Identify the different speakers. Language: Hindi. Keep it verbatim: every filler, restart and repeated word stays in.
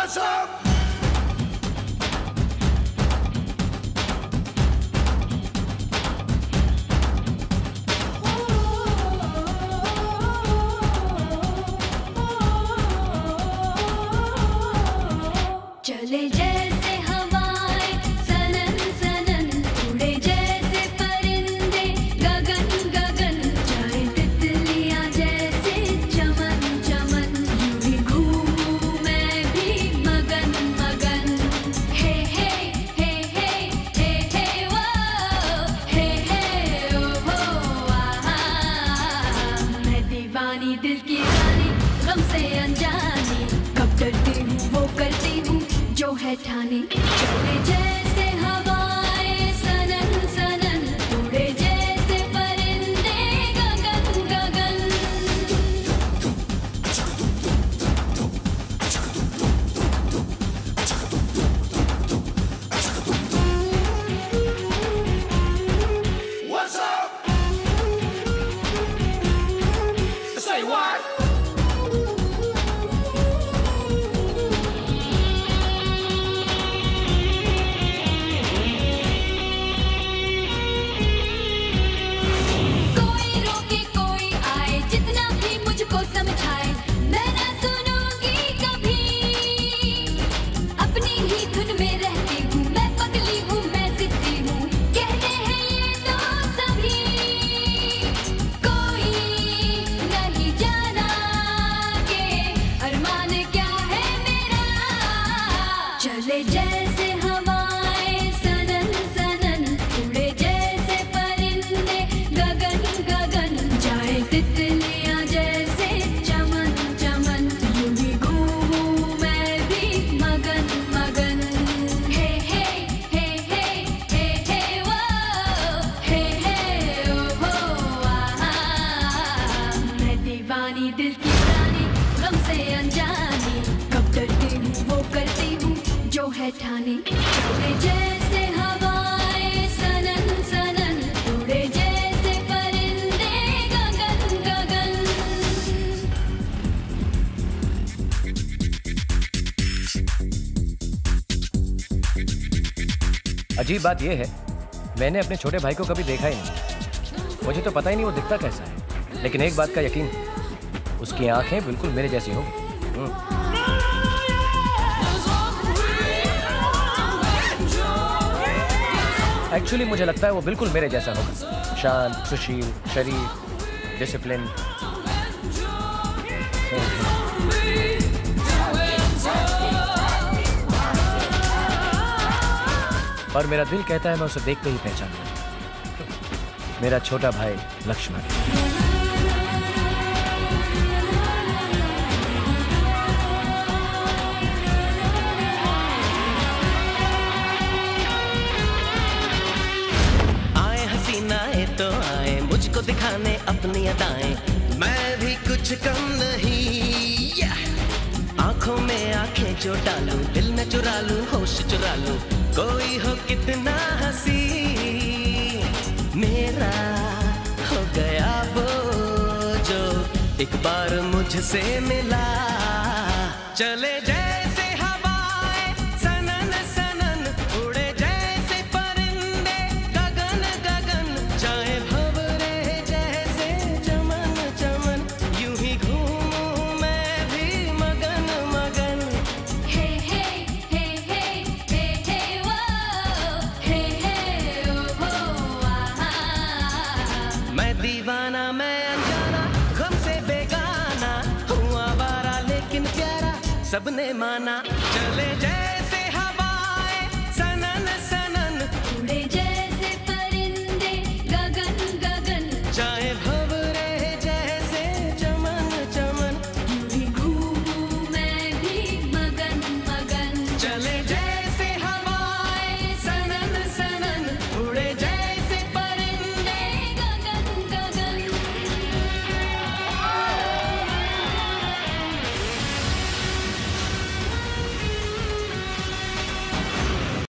Speaker 1: What's up?
Speaker 2: चले जैसे हवाएं सनन सनन, उड़े जैसे परिंदे गगन गगन, जाए तितलियां जैसे चमन चमन, यूं ही घूमूं मैं भी मगन मगन। हे हे हे हे हे हे वो, हे हे ओ हो आहा, मैं दीवानी दिल की रानी, गम से अनजानी, कब डरती हूँ वो करती हूँ जो है ठानी। चले जैसे हवाएं सनन सनन, उड़े जैसे परिंदे गगन गगन।
Speaker 1: What's up? Say what? चले जैसे हवाएं सनन सनन, उड़े जैसे परिंदे गगन गगन, जाए तितलियां जैसे चमन चमन, यूं ही घूमूं मैं भी मगन मगन। हे हे हे हे हे हे वो, हे हे ओ हो आहा, मैं दीवानी दिल की रानी, गम से अनजानी, कब डरती हूँ वो करती हूँ जो है ठानी। चले जैसे हवाएं सनन सनन, उड़े जैसे परिंदे गगन गगन।
Speaker 3: अजीब बात यह है, मैंने अपने छोटे भाई को कभी देखा ही नहीं। मुझे तो पता ही नहीं वो दिखता कैसा है, लेकिन एक बात का यकीन, उसकी आंखें बिल्कुल मेरे जैसी होंगी। एक्चुअली मुझे लगता है वो बिल्कुल मेरे जैसा होगा, शांत, सुशील, शरीफ, डिसिप्लिन। और मेरा दिल कहता है मैं उसे देखते ही पहचान लूं, मेरा छोटा भाई लक्ष्मण।
Speaker 4: तो आए मुझको दिखाने अपनी अदाएं, मैं भी कुछ कम नहीं। आंखों में आंखें जो डालूं, दिल में चुरा लूं, होश चुरा लूं, कोई हो कितना हंसी, मेरा हो गया वो जो एक बार मुझसे मिला। चले जैसे हवाएं सनन सनन, उड़े जैसे परिंदे गगन गगन, जाए भंवरे जैसे चमन चमन, यूं ही घूमूं मैं भी मगन मगन।
Speaker 2: हे हे हे हे हे हे वो, हे हे ओ हो आहा,
Speaker 4: मैं दीवाना मैं अनजाना, गम से बेगाना, हूँ आवारा लेकिन प्यारा, सबने माना। चले जैसे